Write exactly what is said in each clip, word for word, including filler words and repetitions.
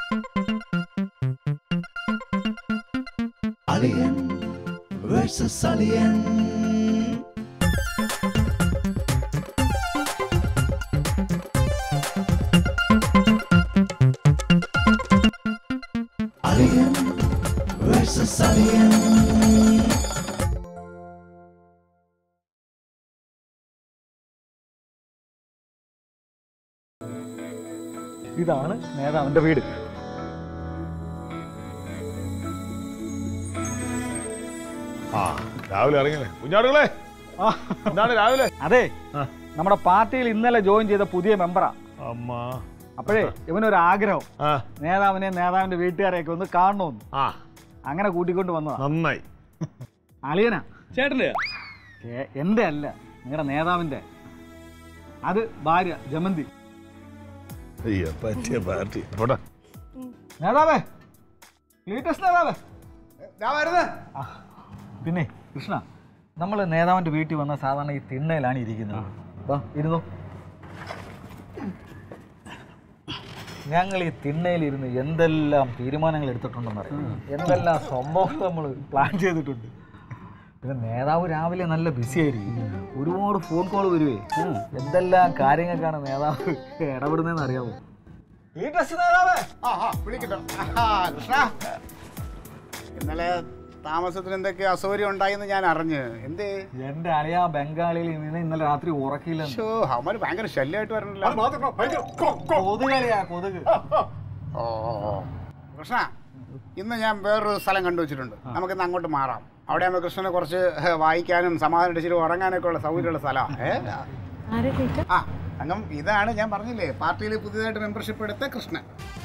Aliyan versus Aliyan. Aliyan versus Aliyan. ഇതാണ് നേതാവിന്റെ വീട്. ആ രാവിലെ ഇറങ്ങിയേ കുഞ്ഞാടുകളെ. എന്താണ് രാവിലെ? അതെ, നമ്മുടെ പാർട്ടിയിൽ ഇന്നലെ ജോയിൻ ചെയ്ത പുതിയ മെമ്പറാ. അമ്മ അപ്പോഴേ ഇവനൊരു ആഗ്രഹം, നേതാവിനെ നേതാവിന്റെ വീട്ടുകാരെയൊക്കെ ഒന്ന് കാണണമെന്ന്. ആ അങ്ങനെ കൂട്ടിക്കൊണ്ട് വന്നതാ. നന്നായി. അളിയനാ ചേട്ടന്റെ? എന്റെ അല്ല, നിങ്ങളുടെ നേതാവിന്റെ. അത് ഭാര്യ ജമന്തി. നേതാവേ, നേതാവേ. പിന്നെ കൃഷ്ണ, നമ്മൾ നേതാവിന്റെ വീട്ടിൽ വന്ന സാധാരണ ഈ തിണ്ണയിലാണ് ഇരിക്കുന്നത്. ഇരുന്നോ. ഞങ്ങൾ ഈ തിണ്ണയിലിരുന്ന് എന്തെല്ലാം തീരുമാനങ്ങൾ എടുത്തിട്ടുണ്ടെന്നറിയാം, എന്തെല്ലാം സംഭവം നമ്മൾ പ്ലാൻ ചെയ്തിട്ടുണ്ട്. പിന്നെ നേതാവ് രാവിലെ നല്ല ബിസി ആയിരിക്കും, ഒരുപാട് ഫോൺ കോൾ വരുവേ. എന്തെല്ലാം കാര്യങ്ങൾക്കാണ് നേതാവ് ഇടപെടുന്നതെന്ന് അറിയാമോ? ഇന്നലെ താമസത്തിന് എന്തൊക്കെ അസൗകര്യം ഉണ്ടായെന്ന് ഞാൻ അറിഞ്ഞ്. എന്ത് എന്റെ അളിയ ബംഗാളിയിൽ നിന്ന് ഇന്നലെ രാത്രി ഉറക്കില്ല. അവന്മാര് ഭയങ്കര ശല്യമായിട്ട് വരണല്ലോ. കൊതുക്. ഓ കൃഷ്ണ, ഇന്ന് ഞാൻ വേറൊരു സ്ഥലം കണ്ടുവച്ചിട്ടുണ്ട്. നമുക്കിന്ന് അങ്ങോട്ട് മാറാം. അവിടെ ആകുമ്പോൾ കൃഷ്ണനെ കുറച്ച് വായിക്കാനും സമാധാനം ഇടിച്ചിട്ട് ഉറങ്ങാനൊക്കെ ഉള്ള സൗകര്യമുള്ള സ്ഥലമാണ്. ആ തങ്കം, ഇതാണ് ഞാൻ പറഞ്ഞില്ലേ പാർട്ടിയിൽ പുതിയതായിട്ട് മെമ്പർഷിപ്പ് എടുത്ത കൃഷ്ണൻ.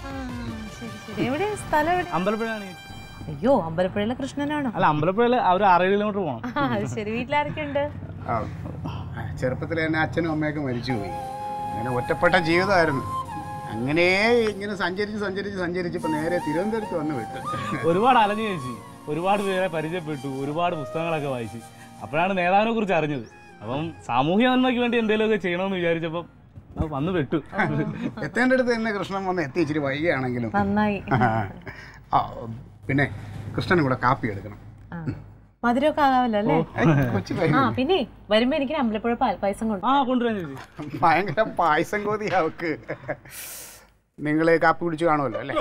അമ്പലപ്പുഴയാണ്. അയ്യോ, അമ്പലപ്പുഴയിലെ കൃഷ്ണനാണോ? അല്ല, അമ്പലപ്പുഴയില് ഒരു അര കിലോമീറ്റർ പോകണം. ശരി, വീട്ടിലാരൊക്കെയുണ്ട്? ചെറുപ്പത്തിൽ തന്നെ അച്ഛനും അമ്മയൊക്കെ മരിച്ചുപോയി. അങ്ങനെ ഒറ്റപ്പെട്ട ജീവിതമായിരുന്നു. അങ്ങനെ ഇങ്ങനെ സഞ്ചരിച്ച് സഞ്ചരിച്ച് സഞ്ചരിച്ച് ഇപ്പൊ നേരെ തിരുവനന്തപുരത്ത് വന്ന് വിട്ടു. ഒരുപാട് അലഞ്ഞു ചേച്ചി, ഒരുപാട് പേരെ പരിചയപ്പെട്ടു, ഒരുപാട് പുസ്തകങ്ങളൊക്കെ വായിച്ചു. അപ്പോഴാണ് നേതാവിനെ കുറിച്ച് അറിഞ്ഞത്. അപ്പം സാമൂഹ്യ നന്മയ്ക്ക് വേണ്ടി എന്തെങ്കിലുമൊക്കെ ചെയ്യണമെന്ന് വിചാരിച്ചപ്പം വന്ന് വിട്ടു. എത്തേണ്ടടുത്ത് തന്നെ കൃഷ്ണൻ വന്ന് എത്തി. ഇച്ചിരി വൈകിയാണെങ്കിലും നന്നായി. പിന്നെ കൃഷ്ണനും കൂടെ കാപ്പി എടുക്കണം. മധുരമൊക്കെ ആകാമല്ലോ അല്ലേ? ആ പിന്നെ വരുമ്പോ എനിക്ക് അമ്പലപ്പുഴ പായസം കൊണ്ടുവരാൻ. ഭയങ്കര പായസം കോതി അവക്ക്. നിങ്ങള് കാപ്പി കുടിച്ചു കാണുമല്ലോ അല്ലേ?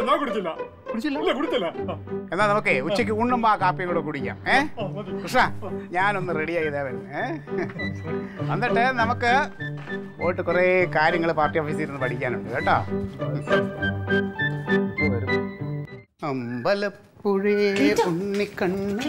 എന്നാ നമുക്കേ ഉച്ചയ്ക്ക് ഉണ്ണുമ്പോ ആ കാപ്പിയും കൂടെ കുടിക്കാം. ഏ കൃഷ്ണ, ഞാനൊന്ന് റെഡി ആയതാ വരുന്നത്. ഏ എന്നിട്ട് നമുക്ക് പോയിട്ട് കുറെ കാര്യങ്ങൾ പാർട്ടി ഓഫീസിൽ ഇരുന്ന് പഠിക്കാനുണ്ട് കേട്ടോ. അമ്പലപ്പുഴേ ഉണ്ണിക്കണ്ണ.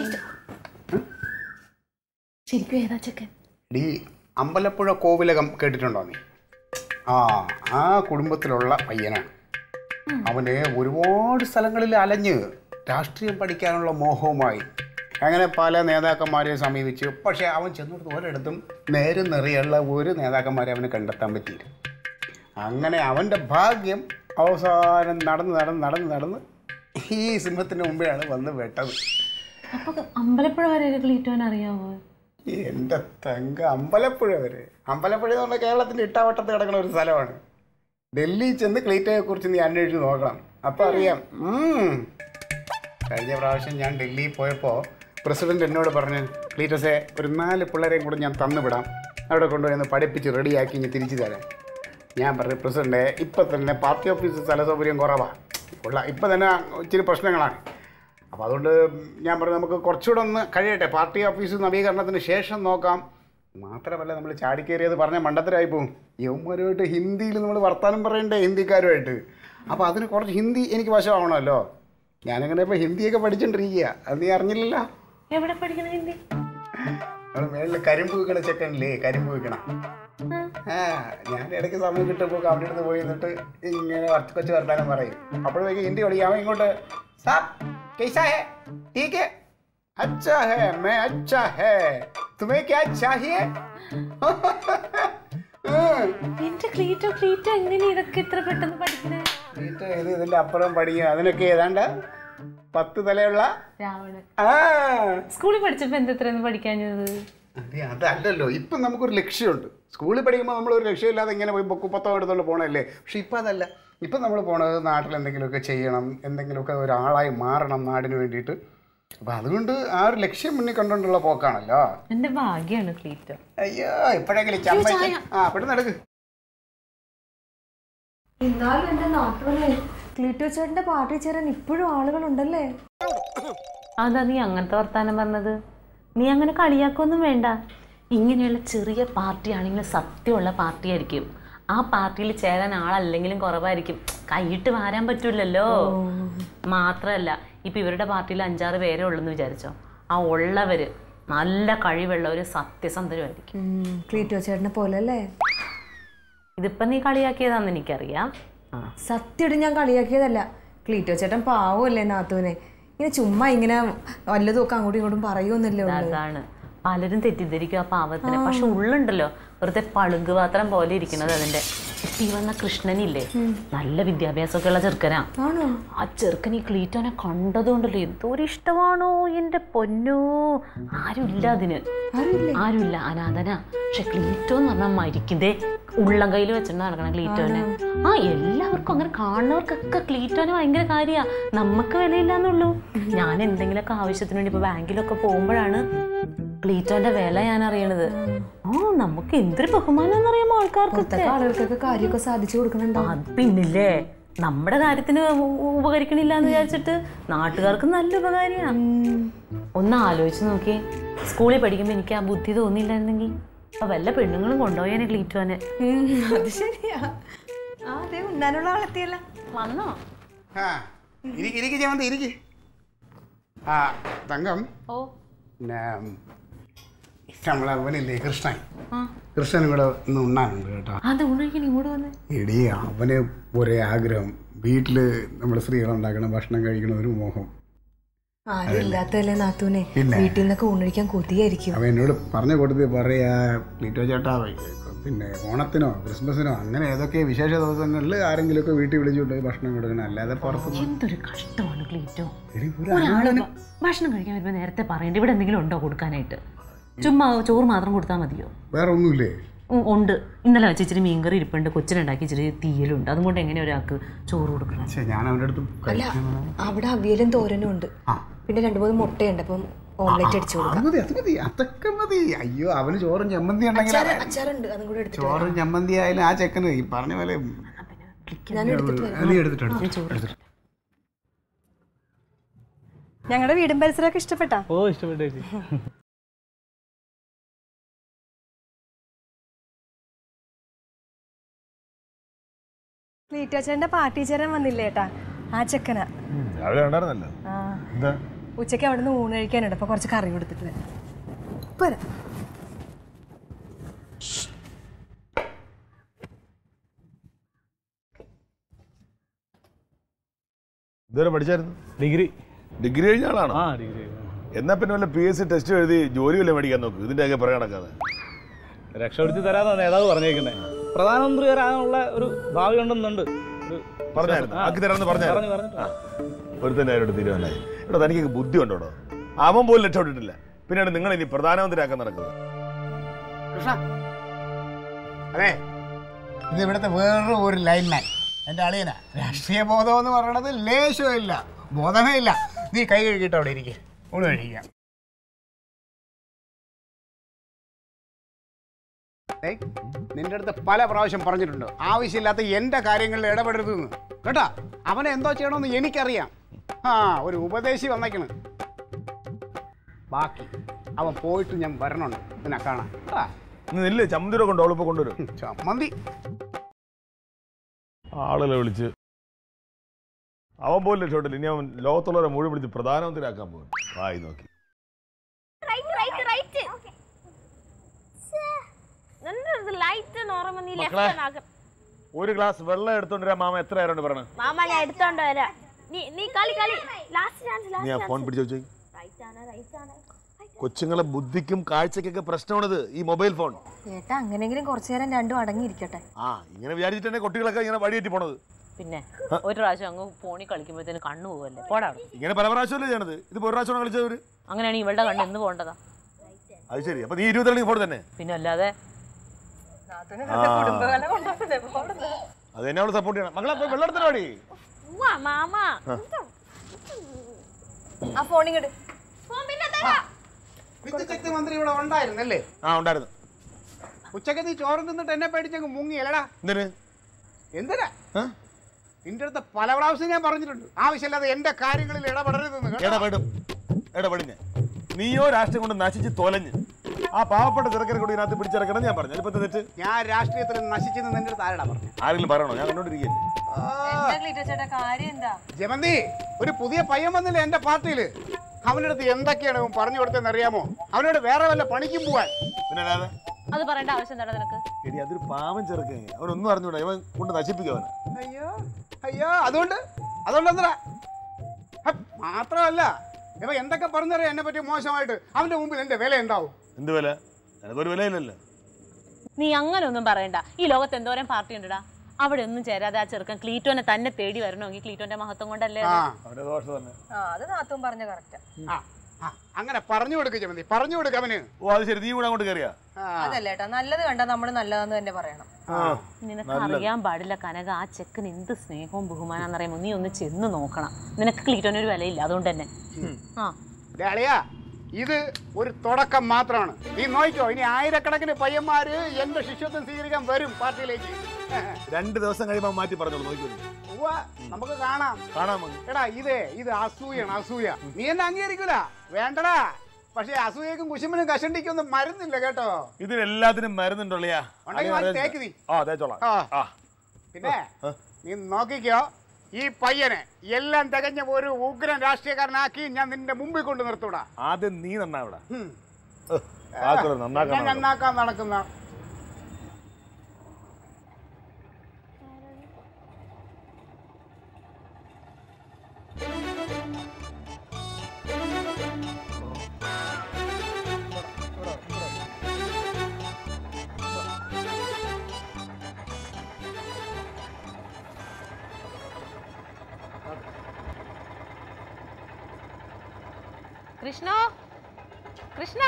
അമ്പലപ്പുഴ കോവിലകം കേട്ടിട്ടുണ്ടോ നീ? ആ ആ കുടുംബത്തിലുള്ള പയ്യനാണ്. അവന് ഒരുപാട് സ്ഥലങ്ങളിൽ അലഞ്ഞ് രാഷ്ട്രീയം പഠിക്കാനുള്ള മോഹവുമായി അങ്ങനെ പല നേതാക്കന്മാരെ സമീപിച്ചു. പക്ഷെ അവൻ ചെന്നിടത്ത് ഒരിടത്തും നേരും നിറയുള്ള ഒരു നേതാക്കന്മാരെ അവന് കണ്ടെത്താൻ പറ്റിയില്ല. അങ്ങനെ അവൻ്റെ ഭാഗ്യം അവസാനം നടന്ന് നടന്ന് നടന്ന് നടന്ന് ഈ സിംഹത്തിന് മുമ്പിലാണ് വന്ന് വെട്ടത്. അമ്പലപ്പുഴ വരെ ക്ലീറ്റോനെ അറിയാമോ? എൻ്റെ തങ്ക, അമ്പലപ്പുഴ വരെ. അമ്പലപ്പുഴ എന്ന് പറഞ്ഞാൽ കേരളത്തിൻ്റെ ഇട്ടാവട്ടത്ത് കിടക്കുന്ന ഒരു സ്ഥലമാണ്. ഡൽഹി ചെന്ന് ക്ലീറ്റോയെ കുറിച്ച് നീ അന്വേഷിച്ച് നോക്കണം, അപ്പം അറിയാം. കഴിഞ്ഞ പ്രാവശ്യം ഞാൻ ഡൽഹിയിൽ പോയപ്പോൾ പ്രസിഡന്റ് എന്നോട് പറഞ്ഞു, ക്ലീറ്റോസെ ഒരു നാല് പിള്ളേരെയും കൂടെ ഞാൻ തന്നുവിടാം, അവിടെ കൊണ്ടുപോയി പഠിപ്പിച്ച് റെഡിയാക്കി ഞാൻ തിരിച്ചു തരാം. ഞാൻ പറഞ്ഞു, പ്രസിഡന്റ് ഇപ്പം തന്നെ പാർട്ടി ഓഫീസ് സ്ഥല സൗകര്യം കുറവാണ്, ഉള്ള ഇപ്പം തന്നെ ഇച്ചിരി പ്രശ്നങ്ങളാണ്. അപ്പോൾ അതുകൊണ്ട് ഞാൻ പറഞ്ഞു നമുക്ക് കുറച്ചുകൂടെ ഒന്ന് കഴിയട്ടെ, പാർട്ടി ഓഫീസ് നവീകരണത്തിന് ശേഷം നോക്കാം. മാത്രമല്ല നമ്മൾ ചാടിക്കേറിയത് പറഞ്ഞ മണ്ടത്തരായി പോകും. യൗമാരുമായിട്ട് ഹിന്ദിയിൽ നമ്മൾ വർത്താനം പറയണ്ടേ, ഹിന്ദിക്കാരുമായിട്ട്. അപ്പോൾ അതിന് കുറച്ച് ഹിന്ദി എനിക്ക് വശമാവണമല്ലോ. ഞാനങ്ങനെ ഇപ്പോൾ ഹിന്ദിയൊക്കെ പഠിച്ചോണ്ടിരിക്കുക. അത് നീ അറിഞ്ഞില്ലല്ലോ. എവിടെ പഠിക്കണം ഹിന്ദി? നമ്മൾ മേളിൽ കരിമ്പ് വിൽക്കണ ചെക്കനില്ലേ, കരിമ്പ് വിൽക്കണം. ആ ഞാൻ ഇടയ്ക്ക് സമയം കിട്ടുമ്പോൾ അവിടെ അടുത്ത് പോയി നിന്നിട്ട് ഇങ്ങനെ കുറച്ച് കൊച്ചു വർത്താനം പറയും. അപ്പോഴത്തേക്ക് ഹിന്ദി പഠിക്കും. അവൻ ഇങ്ങോട്ട് സാബ് कैसा है? ठीक है, अच्छा है, मैं अच्छा है, तुम्हें क्या चाहिए? എന്റെ ക്ലീറ്റോ ക്ലീറ്റോ എങ്ങനെ ഇതൊക്കെ ഇത്ര പെട്ടെന്ന് പഠിക്കണേ? ക്ലീറ്റോ ഇത് ഇതിന്റെ അപ്പുറം പഠിക്കും. അതിനൊക്കെ ഏതാണ്ട് പത്ത് തലയുള്ള രാവണൻ. സ്കൂളിൽ പഠിച്ചപ്പോ എന്താ ഇത്രയൊന്നും പഠിക്കാഞ്ഞത്? അതെ അതല്ലല്ലോ, ഇപ്പം നമുക്കൊരു ലക്ഷ്യമുണ്ട്. സ്കൂളിൽ പഠിക്കുമ്പോൾ നമ്മളൊരു ലക്ഷ്യമില്ലാതെ ഇങ്ങനെ പോയി കുപ്പത്തോ എടുത്തോണ്ട് പോകണല്ലേ. പക്ഷെ ഇപ്പം അതല്ല. ഇപ്പം നമ്മൾ പോണത് നാട്ടിൽ എന്തെങ്കിലുമൊക്കെ ചെയ്യണം, എന്തെങ്കിലുമൊക്കെ ഒരാളായി മാറണം നാടിന് വേണ്ടിയിട്ട്. അപ്പം അതുകൊണ്ട് ആ ഒരു ലക്ഷ്യം മുന്നിൽ കണ്ടുകൊണ്ടുള്ള പോക്കാണല്ലോ. എന്റെ ഭാഗ്യമാണ് ക്ലീറ്റോ. അയ്യോ എപ്പോഴെങ്കിലും ആ പെട്ടെന്ന് നടക്ക്. എന്നാലും എന്റെ നാട്ടിലെ ക്ലീറ്റോ ചേട്ടന്റെ പാർട്ടി ചേരാൻ ഇപ്പോഴും ആളുകളുണ്ടല്ലേ? അതാ നീ അങ്ങനത്തെ വർത്താനം പറഞ്ഞത്? നീ അങ്ങനെ കളിയാക്കൊന്നും വേണ്ട. ഇങ്ങനെയുള്ള ചെറിയ പാർട്ടി ആണെങ്കിലും സത്യമുള്ള പാർട്ടി ആയിരിക്കും. ആ പാർട്ടിയിൽ ചേരാൻ ആളല്ലെങ്കിലും കുറവായിരിക്കും. കൈയിട്ട് വാരാൻ പറ്റൂലല്ലോ. മാത്രമല്ല ഇപ്പം ഇവരുടെ പാർട്ടിയിൽ അഞ്ചാറ് പേരേ ഉള്ളെന്ന് വിചാരിച്ചോ, ആ ഉള്ളവര് നല്ല കഴിവുള്ളവര് സത്യസന്ധരുമായിരിക്കും. ക്ലീറ്റോ ചേട്ടനെ പോലെ അല്ലേ? ഇതിപ്പം നീ കളിയാക്കിയതാന്ന് എനിക്കറിയാം. സത്യമായിട്ട് ഞാൻ കളിയാക്കിയതല്ല. ക്ലീറ്റോ ചേട്ടൻ പാവമല്ലേ നാത്തൂനെ. ഇങ്ങനെ ചുമ്മാ ഇങ്ങനെ വല്ലതുമൊക്കെ അങ്ങോട്ടും ഇങ്ങോട്ടും പറയുമെന്നല്ലേ. അതാണ് പലരും തെറ്റിദ്ധരിക്കും ആ പാവത്തിന്. പക്ഷെ ഉള്ളുണ്ടല്ലോ വെറുതെ പളുങ്ക് പാത്രം പോലെ ഇരിക്കുന്നത് അതിന്റെ. ഇപ്പൊ ഈ വന്ന കൃഷ്ണനില്ലേ, നല്ല വിദ്യാഭ്യാസമൊക്കെ ഉള്ള ചെറുക്കനാ. ആ ചെറുക്കൻ ഈ ക്ലീറ്റോനെ കണ്ടതുകൊണ്ടല്ലോ എന്തോരം ഇഷ്ടമാണോ എന്റെ പൊന്നോ. ആരും ഇല്ല അതിന്, ആരുമില്ല, അനാഥനാ. പക്ഷെ ക്ലീറ്റോ എന്ന് പറഞ്ഞാൽ മരിക്കുന്നേ ഉള്ളം കയ്യിൽ വെച്ചിട്ട് നടക്കണം ക്ലീറ്റോനെ. ആ എല്ലാവർക്കും അങ്ങനെ കാണുന്നവർക്കൊക്കെ ക്ലീറ്റോനെ ഭയങ്കര കാര്യ. നമുക്ക് വിലയില്ലാന്നുള്ളൂ. ഞാൻ എന്തെങ്കിലുമൊക്കെ ആവശ്യത്തിന് വേണ്ടി ഇപ്പൊ ബാങ്കിലൊക്കെ പോകുമ്പോഴാണ് ക്ലീറ്റോന്റെ വില ഞാൻ അറിയണത്. ആ നമുക്ക് എന്തൊരു ബഹുമാനം ആൾക്കാർക്ക്, ആളുകൾക്കൊക്കെ കാര്യമൊക്കെ സാധിച്ചു കൊടുക്കണുണ്ടോ? പിന്നില്ലേ, നമ്മുടെ കാര്യത്തിന് ഉപകരിക്കണില്ല എന്ന് വിചാരിച്ചിട്ട് നാട്ടുകാർക്ക് നല്ല ഉപകാരിയാണ്. ഒന്ന് ആലോചിച്ച് നോക്കി, സ്കൂളിൽ പഠിക്കുമ്പോ എനിക്ക് ആ ബുദ്ധി തോന്നിയില്ലായിരുന്നെങ്കിൽ അപ്പൊ വല്ല പെണ്ണുങ്ങളും കൊണ്ടുപോയാനെ ക്ലീറ്റോനെ. അത് ശരിയാ. അതെ ഉണ്ണാനുള്ള ആളെത്തിയല്ല. വന്നോ? ആ തങ്കം, ഓ പിന്നെ നമ്മളെ അവനില്ലേ കൃഷ്ണൻ, കൃഷ്ണനും കൂടെ ഇന്ന് ഉണ്ണാനുണ്ട് കേട്ടോ. അത് ഉണ്ണിക്കാൻ ഇങ്ങോട്ട് വന്നേ. എടീ അവന് ഒരേ ആഗ്രഹം, വീട്ടില് നമ്മുടെ സ്ത്രീകളുണ്ടാക്കണം, ഭക്ഷണം കഴിക്കണം, ഒരു മോഹം. ആരും ഇല്ലാത്തല്ലേ നാത്തൂനെ, വീട്ടിൽ നിന്നൊക്കെ ഊണഴിക്കാൻ കൊതിയായിരിക്കും. അവൻ എന്നോട് പറഞ്ഞ കൂട്ടത്തിൽ പറയാ ക്ലീറ്റോ ചേട്ടാ, പിന്നെ ഓണത്തിനോ ക്രിസ്മസിനോ അങ്ങനെ ഏതൊക്കെ വിശേഷ ദിവസങ്ങളിൽ ആരെങ്കിലുമൊക്കെ വീട്ടിൽ വിളിച്ചുകൊണ്ട് ഭക്ഷണം കൊടുക്കണം, അല്ലാതെ പുറത്ത്. എന്തൊരു കഷ്ടമാണ് ക്ലീറ്റോ. ഭക്ഷണം കഴിക്കാൻ വരുമ്പോ നേരത്തെ പറയണ്ട. ഇവിടെ എന്തെങ്കിലും ഉണ്ടോ കൊടുക്കാനായിട്ട്? ചുമ്മാ ചോറ് മാത്രം കൊടുത്താൽ മതിയോ? വേറെ ഒന്നുമില്ലേ? ഉണ്ട്. ഇന്നലെ വെച്ച് ഇച്ചിരി മീൻകറി ഇരിപ്പുണ്ട്, കൊച്ചിനുണ്ടാക്കി ഇച്ചിരി തീയലുണ്ട്. അതുകൊണ്ട് എങ്ങനെ ഒരാൾക്ക് ചോറ് കൊടുക്കണം? ഞാൻ അവൻ്റെ അടുത്ത് അല്ല, അവിടെ അവിയലും തോരനും ഉണ്ട്, പിന്നെ രണ്ടു മൂന്ന് മുട്ടയുണ്ട്. അപ്പം ഓംലെറ്റ് അടിച്ചു കൊടുക്കാം. അതൊക്കെ മതി. അയ്യോ അവന് ചോറും ചമ്മന്തി ഉണ്ടെങ്കിൽ, അച്ചാറുണ്ട്, അതും കൂടെ എടുത്തു. ചോറും ചമ്മന്തി ആയാലും ആ ചെക്കന് ഈ പറഞ്ഞ പോലെ ഞങ്ങളുടെ വീടും പരിസരമൊക്കെ ഇഷ്ടപ്പെട്ടാ? ഓ ഇഷ്ടപ്പെട്ടു. ക്ലീറ്റോ ചേട്ടന്റെ പാർട്ടി ചേരാൻ വന്നില്ലേ ഏട്ടാ? ആ ചെക്കനാ. ഉച്ചക്ക് അവിടെ നിന്ന് ഊണ് കഴിക്കാനുണ്ട്. അപ്പൊ കുറച്ച് കറി കൊടുത്തിട്ട് വരാം. ഇതുവരെ പഠിച്ചായിരുന്നു? ഡിഗ്രി. ഡിഗ്രി കഴിഞ്ഞ ആളാണ്. ആ ഡിഗ്രി. എന്നാ പിന്നെ വല്ല പി എസ് സി ടെസ്റ്റ് എഴുതി ജോലി വല്ല മേടിക്കാൻ നോക്ക്. ഇതിന്റെയൊക്കെ പുറകെ നടക്കാതെ. രക്ഷപ്പെടുത്തി തരാന്നാണ് നേതാവ് പറഞ്ഞേക്കുന്നേ. പ്രധാനമന്ത്രി വരാനുള്ള ഒരു ഭാവി ഉണ്ടെന്നുണ്ട്. പറഞ്ഞായിരുന്നു, ആക്കി തരാമെന്ന് പറഞ്ഞായിരുന്നു. ഒരുത്തന്നെ അവരോട് തീരുമാനമായി. ഇവിടെ തനിക്ക് ബുദ്ധി ഉണ്ടോടോ? അവൻ പോലും രക്ഷപ്പെട്ടിട്ടില്ല. പിന്നെയാണ് നിങ്ങൾ ഇനി പ്രധാനമന്ത്രി ആക്കാൻ നടക്കുന്നത്. കൃഷ്ണ, അതെ ഇത് ഇവിടുത്തെ വേറൊരു ഒരു ലൈൻമാൻ എൻ്റെ അളിയനാ. രാഷ്ട്രീയ ബോധം എന്ന് പറയണത് ലേശമില്ല, ബോധമേ ഇല്ല. നീ കൈ കഴുകിയിട്ട് അവിടെ ഇരിക്കുക, ഊണ് കഴിക്കാം. നിന്റെ അടുത്ത് പല പ്രാവശ്യം പറഞ്ഞിട്ടുണ്ട് ആവശ്യമില്ലാത്ത എൻ്റെ കാര്യങ്ങളിൽ ഇടപെടരുതെന്ന് കേട്ടാ. അവനെ എന്തോ ചെയ്യണമെന്ന് എനിക്കറിയാം. ആ ഒരു ഉപദേശി വന്നേക്കണ്. ബാക്കി അവൻ പോയിട്ട് ഞാൻ വരണുണ്ട്, പിന്നെ കാണാം. ഇല്ലേ ചമ്മന്തിയുടെ കൊണ്ട് അവളിപ്പോ കൊണ്ടുവരും. ചമ്മന്തി ആളുകളെ വിളിച്ച് അവൻ പോലും രക്ഷപ്പെട്ടില്ല. ഇനി അവൻ ലോകത്തുള്ളവരെ മുഴുവൻ വിളിച്ച് പ്രധാനമന്ത്രി ആക്കാൻ പോകും. വായി നോക്കി ഒരു ഗ്ലാസ് വെള്ളം എടുത്തോണ്ട് മാമ എത്ര ആരോണ്ട് പറഞ്ഞു? മാമ ഞാൻ എടുത്തോണ്ട് വരാം. നീ നീ കളി കളി ലാസ്റ്റ് ചാൻസ് ലാസ്റ്റ്. നീ ആ ഫോൺ പിടിച്ചു വെച്ചേ. കൊച്ചുങ്ങളെ ബുദ്ധിക്കും കാഴ്ചക്കൊക്കെ പ്രശ്നമാണിത് ഈ മൊബൈൽ ഫോൺ. ചേട്ടാ അങ്ങനെങ്കിലും കുറച്ചു നേരം രണ്ടും അടങ്ങിയിരിക്കട്ടെ. ആ ഇങ്ങനെ വിചാരിച്ചിട്ട് കുട്ടികളൊക്കെ ഇങ്ങനെ വഴിയേറ്റി പോണത്. പിന്നെ ഒരു പ്രാവശ്യം അങ്ങ് ഫോണിൽ കളിക്കുമ്പോഴത്തേന് കണ്ണു പോവല്ലേ? പോടാ. ഇങ്ങനെ പല പ്രാവശ്യമല്ലേ ചെയ്യണത്. ഇത് ഒരു പ്രാവശ്യം കളിച്ചവര്. അങ്ങനെയാണ് ഇവളുടെ കണ്ണ് എന്ന് പോകേണ്ടതാ. അത് ശരി. അപ്പൊ നീ ഇരുപത്തിരണ്ടിന് ഫോൺ തന്നെ? പിന്നെ അല്ലാതെ അത് തന്നെ അവള് സപ്പോർട്ട് ചെയ്യണം. മകളെ പോയി വെള്ളത്തിന് പാടി. ആ ഫോണിങ്ങോട്ട്. മന്ത്രി ഇവിടെ ഉണ്ടായിരുന്നല്ലേ? ആ ഉണ്ടായിരുന്നു. ഉച്ചക്ക് നീ ചോറ് തിന്നിട്ട് എന്നെ പേടിച്ചങ്ങ് മുങ്ങിയല്ലടാ. എന്തിന്? എന്തിനാ? നിന്റെ അടുത്ത് പല പ്രാവശ്യം ഞാൻ പറഞ്ഞിട്ടുണ്ട്, ആവശ്യമില്ലാതെ എന്റെ കാര്യങ്ങളിൽ ഇടപെടരുതെന്ന്. ഇടപെടും ഇടപെടിഞ്ഞ നീയോ രാഷ്ട്രീയം കൊണ്ട് നശിച്ച് തൊലഞ്ഞ് ആ പാവപ്പെട്ട ചെറുക്കനെ കൂടി ഇതിനകത്ത് പിടിച്ചിറക്കണം ഞാൻ പറഞ്ഞു. അതിപ്പോ തെറ്റ്. ഞാൻ രാഷ്ട്രീയത്തിൽ നശിച്ചെന്ന് നിന്റെ അടുത്ത് ആരാടാ പറഞ്ഞു? ആരെങ്കിലും പറയണോ? ഞാൻ കണ്ടോണ്ടിരിക്കല്ലേ. ജമന്തി, ഒരു പുതിയ പയ്യൻ വന്നില്ലേ എന്റെ പാർട്ടിയില്. അവൻ്റെ അടുത്ത് എന്തൊക്കെയാണ് അവൻ പറഞ്ഞു കൊടുത്തതെന്ന് അറിയാമോ? അവനോട് വേറെ വല്ല പണിക്കും പോവാൻ. പിന്നെ അത് പറയേണ്ട ആവശ്യം എന്താ നിനക്ക്? എടി അതൊരു പാവം ചെറുക്കൻ, അവനൊന്നും അറിഞ്ഞൂടാ. ഇവൻ കൊണ്ട് നശിപ്പിക്കും അവനെ. അയ്യോ അയ്യോ അതുകൊണ്ട് അതുകൊണ്ട് എന്താ മാത്രമല്ല ഇവ എന്തൊക്കെ പറഞ്ഞറിയാം എന്നെ പറ്റി മോശമായിട്ട്. അവന്റെ മുമ്പിൽ എന്റെ വില എന്താവും? എന്ത് വില? എനക്കൊരു വിലയില്ലല്ലോ. നീ അങ്ങനെ ഒന്നും പറയണ്ട. ഈ ലോകത്ത് എന്തോരം പാർട്ടി ഉണ്ടടാ. അവിടെ ഒന്നും ചേരാതെ ആ ചെറുക്കൻ ക്ലീറ്റോനെ തന്നെ തേടി വരണമെങ്കിൽ ക്ലീറ്റോന്റെ മഹത്വം കൊണ്ടല്ലേ. അങ്ങനെ പറഞ്ഞു കൊടുക്ക ജമന്തി, പറഞ്ഞു കൊടുക്ക അവന്. ഓ അത് ശരി. നീ കൂടെ അങ്ങോട്ട് കയറിയാ? അതല്ലേട്ടാ, നല്ലത് കണ്ടാ നമ്മള് നല്ലതെന്ന് തന്നെ പറയണം. നിനക്ക് അറിയാൻ പാടില്ല കനക, ആ ചെക്കന് എന്ത് സ്നേഹവും ബഹുമാനാന്ന് അറിയുമ്പോ നീ ഒന്ന് ചെന്ന് നോക്കണം. നിനക്ക് ക്ലീറ്റോന് ഒരു വിലയില്ല, അതുകൊണ്ട് തന്നെ. ആ ഇത് ഒരു തുടക്കം മാത്രമാണ്. നീ നോക്കിക്കോ, ഇനി ആയിരക്കണക്കിന് പയ്യന്മാര് എന്റെ ശിഷ്യത്വം സ്വീകരിക്കാൻ വരും പാർട്ടിയിലേക്ക്. രണ്ട് ദിവസം കഴിയുമ്പോ മാറ്റി പറഞ്ഞോളൂ. നോക്കിക്കോളൂ. നമുക്ക് കാണാം കാണാം. എടാ ഇതേ ഇത് അസൂയാണ്, അസൂയ. നീ എന്നെ അംഗീകരിക്കൂല വേണ്ടടാ. പക്ഷെ അസൂയക്കും കുശുമ്പിനും കഷണ്ടിക്കും ഒന്നും മരുന്നില്ല കേട്ടോ. ഇതിനെല്ലാത്തിനും മരുന്നുണ്ടോളിയാ? പിന്നെ നീ നോക്കിക്കോ, ഈ പയ്യനെ എല്ലാം തികഞ്ഞ ഒരു ഉഗ്രൻ രാഷ്ട്രീയക്കാരനാക്കി ഞാൻ നിന്റെ മുമ്പിൽ കൊണ്ട് നിർത്തൂടാ. ആദ്യം നീ നന്നാവിടാ. നന്നാക്കാൻ നടക്കുന്ന കൃഷ്ണ കൃഷ്ണ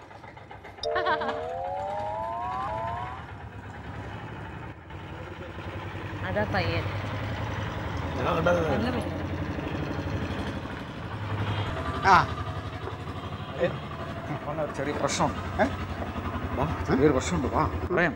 അതാ പയ്യൻ. ചെറിയ പ്രശ്നമുണ്ട്. ചെറിയൊരു പ്രശ്നമുണ്ട്. വാ പറയാം.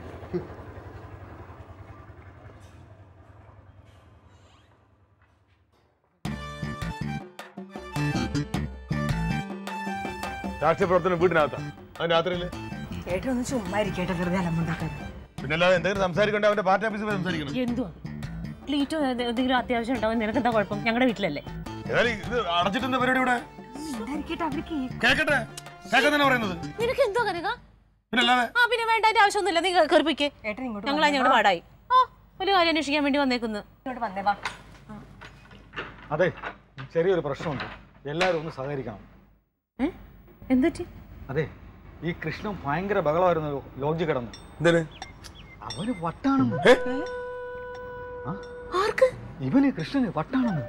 രാഷ്ട്രീയ പ്രവർത്തനം വീട്ടിനകത്താ. അവൻ രാത്രിയില് ചേട്ടനൊന്ന് ചുമ്മാ ഇരിക്കട്ടെ, വെറുതെ അലമ്പുണ്ടാക്കാൻ. പിന്നല്ലാതെ എന്തെങ്കിലും സംസാരിക്കണ്ടേ? അവന്റെ പാർട്ടി ഓഫീസിൽ സംസാരിക്കണം. എന്തുവാ ക്ലീറ്റോ എന്തെങ്കിലും അത്യാവശ്യം ഉണ്ടാവും? നിനക്ക് എന്താ കുഴപ്പം? ഞങ്ങളുടെ വീട്ടിലല്ലേ. ഇത് അടച്ചിട്ടെന്താ പരിപാടി ഇവിടെ? കേക്കട്ടെ കേൾക്കാൻ പറയുന്നത്. നിനക്ക് എന്തോ കനക? പിന്നല്ലാതെ. ആ പിന്നെ വേണ്ട, അതിന്റെ ആവശ്യമൊന്നുമില്ല. നീ കയറിപ്പിക്കേ. ഞങ്ങളാ ഞങ്ങളുടെ പാടായി. ആ ഒരു കാര്യം അന്വേഷിക്കാൻ വേണ്ടി വന്നേക്കുന്നു. അതെ, ചെറിയൊരു പ്രശ്നമുണ്ട്. എല്ലാവരും ഒന്ന് സഹകരിക്കണം. എന്തൊറ്റി? അതെ, ഈ കൃഷ്ണൻ ഭയങ്കര ബഹളമായിരുന്നു ലോഡ്ജ് കിടന്ന്. എന്തിന്? അവന് വട്ടാണെന്ന്. ആർക്ക്? ഇവന് കൃഷ്ണന് വട്ടാണെന്ന്.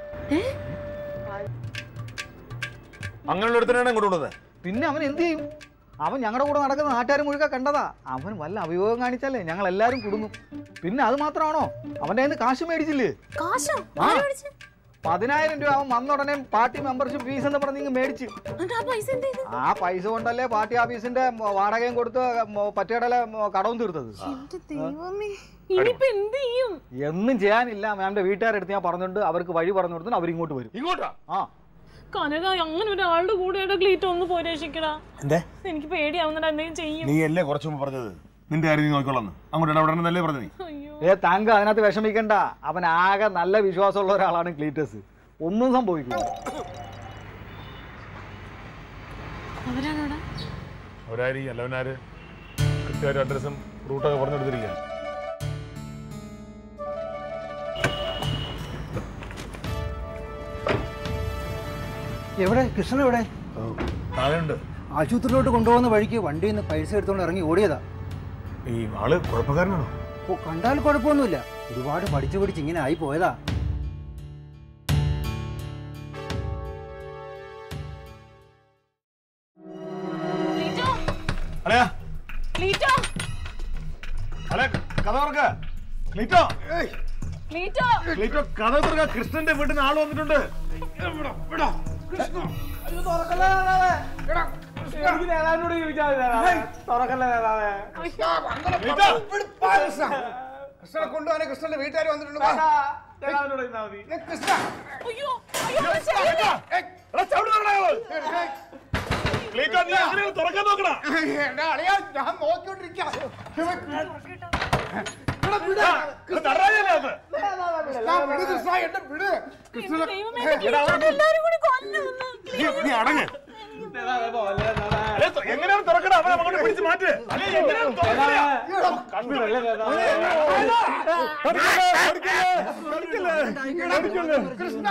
അങ്ങനെയുള്ള ഒരുത്തനാണ് കൊണ്ടുവന്നത്. പിന്നെ അവൻ എന്ത് ചെയ്യും? അവൻ ഞങ്ങളുടെ കൂടെ നടക്കുന്ന നാട്ടുകാർ മുഴുവൻ കണ്ടതാ. അവൻ വല്ല അഭിയോഗം കാണിച്ചാലേ ഞങ്ങൾ എല്ലാവരും കുടുങ്ങും. പിന്നെ അത് മാത്രമാണോ, അവൻ്റെ കയ്യിൽ നിന്ന് കാശ് മേടിച്ചില്ലേ? പതിനായിരം രൂപ അവൻ വന്ന ഉടനെ പാർട്ടി മെമ്പർഷിപ്പ് ഫീസ് എന്ന് പറഞ്ഞ് മേടിച്ച്. ആ പൈസ കൊണ്ടല്ലേ പാർട്ടി ഓഫീസിന്റെ വാടകയും കൊടുത്ത് പറ്റിയടലെ കടവും തീർത്തത്. എന്നും ചെയ്യാനില്ല. മാമിന്റെ വീട്ടുകാരെടുത്ത് ഞാൻ പറഞ്ഞിട്ടുണ്ട്, അവർക്ക് വഴി പറഞ്ഞു കൊടുത്തു. അവരിങ്ങോട്ട് വരും. ഇങ്ങോട്ടാ? ആ കനക, അങ്ങനെ ഒരാളുടെ കൂടെ ക്ലീറ്റോ ഒന്ന് പോയി രക്ഷിക്കടാ. എനിക്ക് പേടിയാവുന്നുണ്ട്. എന്തെങ്കിലും ചെയ്യും. നീ അല്ലേ കുറച്ചു മുമ്പ് പറഞ്ഞത് നിന്റെ കാര്യം നീ നോക്കിക്കോളാം? അങ്ങോട്ട് ഇടപെടണമെന്നല്ലേ പറഞ്ഞത്? ഏ താങ്ക, അതിനകത്ത് വിഷമിക്കണ്ട. അവൻ ആകെ നല്ല വിശ്വാസമുള്ള ഒരാളാണ് ക്ലീറ്റസ്. ഒന്നും സംഭവിക്കില്ല. അവരായിരിക്കും അല്ലവനാര് കൃത്യമായിട്ട് അഡ്രസ്സും റൂട്ടൊക്കെ പറഞ്ഞെടുത്തിരിക്കുക. എവിടെ കൃഷ്ണൻ? എവിടെ? ആശുപത്രിയിലോട്ട് കൊണ്ടുപോകുന്ന വഴിക്ക് വണ്ടിയിൽ നിന്ന് പൈസ എടുത്തോണ്ട് ഇറങ്ങി ഓടിയതാ. ഈ ആള് കുഴപ്പക്കാരനാണോ? ഓ, കണ്ടാൽ കുഴപ്പമൊന്നുമില്ല. ഒരുപാട് പഠിച്ചു പഠിച്ച് ഇങ്ങനെ ആയി പോയതാ. അളിയാ ക്ലീറ്റോ അളിയാ കഥ തുറക്ക. ക്ലീറ്റോ ക്ലീറ്റോ ക്ലീറ്റോ കഥ തുറക്ക. കൃഷ്ണന്റെ വീട്ടിൽ നിന്ന് ആള് വന്നിട്ടുണ്ട്. കൃഷ്ണനെ കൊണ്ടുപോകാൻ കൃഷ്ണന്റെ വീട്ടുകാർ വന്നിട്ടുണ്ട്. തുറക്കാൻ നോക്കണ. ഞാൻ നോക്കിക്കൊണ്ടിരിക്കാം. എങ്ങനെയാണ് തുറക്കണ? അവനെ അങ്ങോട്ട് പിടിച്ച് മാറ്റ്. കൃഷ്ണ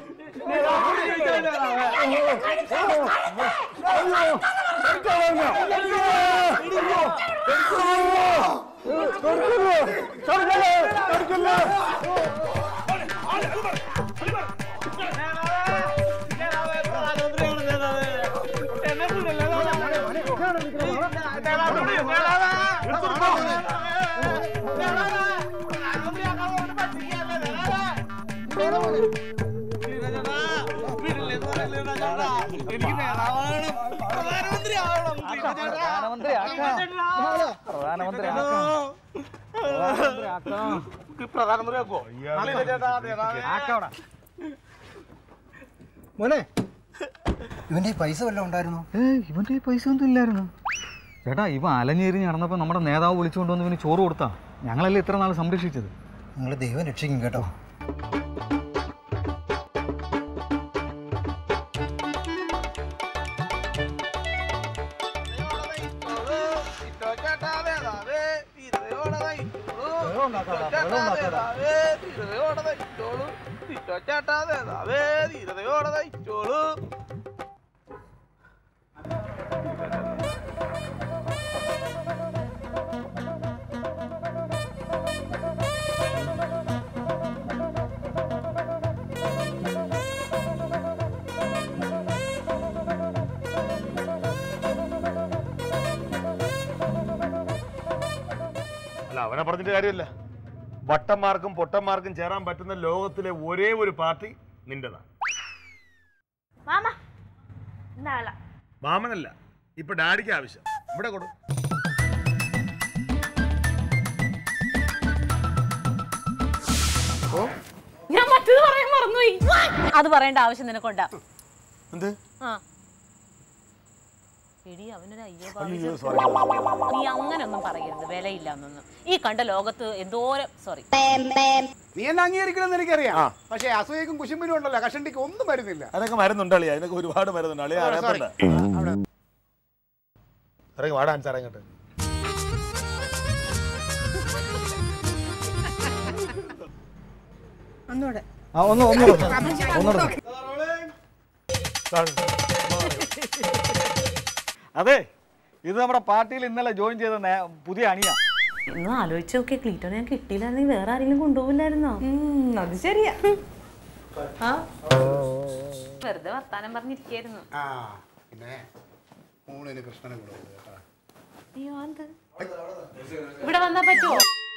മോനെ ഇവന്റെ പൈസ വല്ലതും ഉണ്ടായിരുന്നോ? ഏ ഇവന്റെ പൈസ ഒന്നും ഇല്ലായിരുന്നു ചേട്ടാ. ഇവ അലഞ്ഞേരി നടന്നപ്പോൾ നമ്മുടെ നേതാവ് വിളിച്ചുകൊണ്ട് വന്ന് ഇവന് ചോറ് കൊടുത്താ. ഞങ്ങളല്ലേ ഇത്ര നാൾ സംരക്ഷിച്ചത്. നിങ്ങൾ ദൈവം രക്ഷിക്കും കേട്ടോ. അവനെ പറഞ്ഞിട്ട് കാര്യമില്ല. വട്ടന്മാർക്കും പൊട്ടന്മാർക്കും ചേരാൻ പറ്റുന്ന ലോകത്തിലെ ഒരേ ഒരു പാർട്ടി നിന്റെതാണ്. മാമനല്ല, ഇപ്പൊ ഡാഡിക്ക് ആവശ്യം. ഇവിടെ കൊടു. ഞാൻ മറ്റത് പറയാൻ മറന്നുപോയി. അത് പറയേണ്ട ആവശ്യം നിനക്കൊണ്ടാ. എന്ത്? എടി അവനൊരു അയ്യോ നീ അങ്ങനൊന്നും പറയരുത്. വിലയില്ലാന്നൊന്നും. ഈ കണ്ട ലോകത്ത് എന്തോരം സോറി നീ എന്നെ അംഗീകരിക്കണമെന്ന് എനിക്കറിയാം. പക്ഷെ അസൂയക്കും കുശുമ്പിനും ഉണ്ടല്ലോ, കഷണ്ടിക്ക് ഒന്നും മരുന്നില്ല. അതൊക്കെ മരുന്നുണ്ട് അളിയാ, അതിനൊക്കെ ഒരുപാട് മരുന്നുണ്ട് അളിയാ. ഇറങ്ങി വാടാൻ സാറേ ഇങ്ങോട്ട്. ഒന്നുകൂടെ ഒന്ന് ഒന്നുകൂടെ അതെ, ഇത് നമ്മുടെ പാർട്ടിയിൽ ഇന്നലെ ജോയിൻ ചെയ്ത പുതിയ അണിയാ. ഇന്ന് ആലോചിച്ച് നോക്കിയ ക്ലീറ്റോ ഞാൻ കിട്ടിയില്ലായിരുന്നെങ്കിൽ വേറെ ആരെങ്കിലും കൊണ്ടുപോകില്ലായിരുന്നോ? അത് ശരിയാ. വെറുതെ വർത്താനം പറഞ്ഞിരിക്കായിരുന്നു. കൃഷ്ണനെ അയ്യോ അത് ഇവിടെ വന്നാ പറ്റുമോ?